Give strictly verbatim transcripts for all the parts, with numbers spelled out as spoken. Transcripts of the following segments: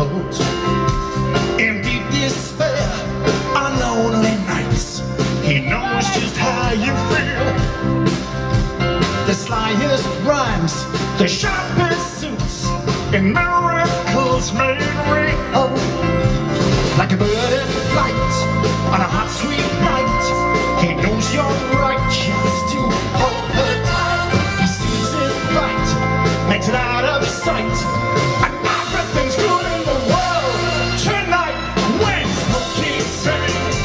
cold. In deep despair on lonely nights, he knows just how you feel. The slyest rhymes, the sharpest suits, and miracles made real. Like a bird in flight on a hot sweet night, he knows you're right just to hold her tight. He sees it right, makes it out of sight, and everything's good in the world tonight when Smokey sings.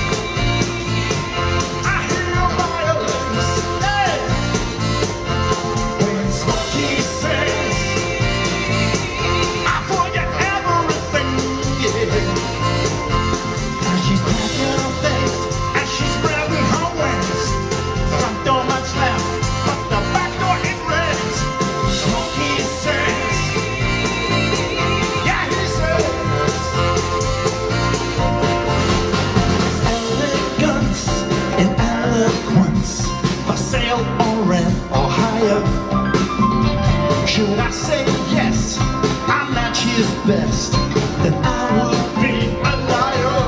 I hear violins, hey, when Smokey sings. I forget everything, yeah. She's packing her things and she's spreading her wings. Front door much left, but the back door it rings. Smokey sings, yeah he sings. Elegance and eloquence, for sale or rent or hire. Should I say yes, I'm not his best, then I would be a liar.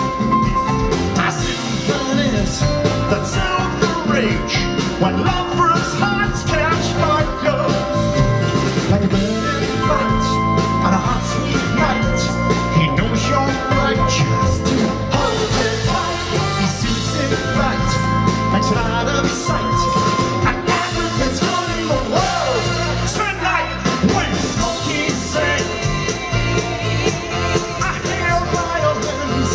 That's how the rage when lovers' hearts catch fire. Like a bird in flight on a hot sweet night, he knows you're right just to hold it tight. He sees it right, makes it out of sight, and everything's good in the world tonight when Smokey sings. I hear violins.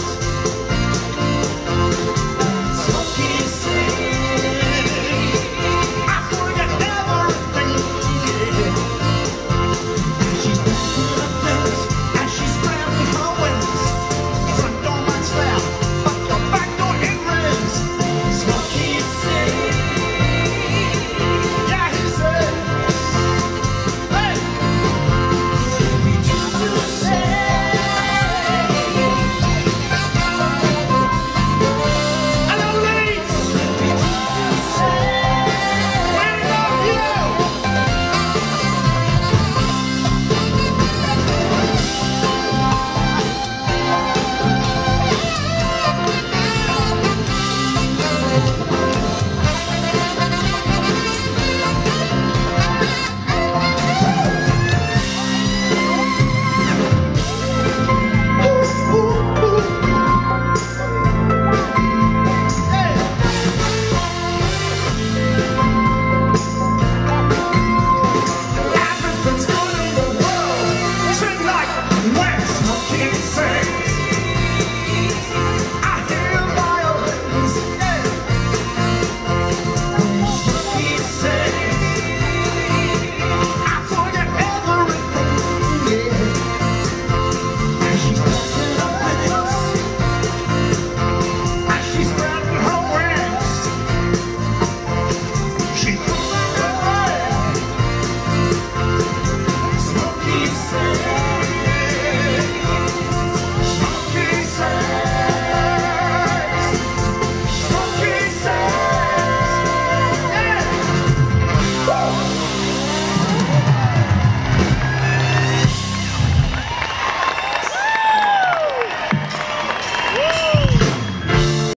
When Smokey sings.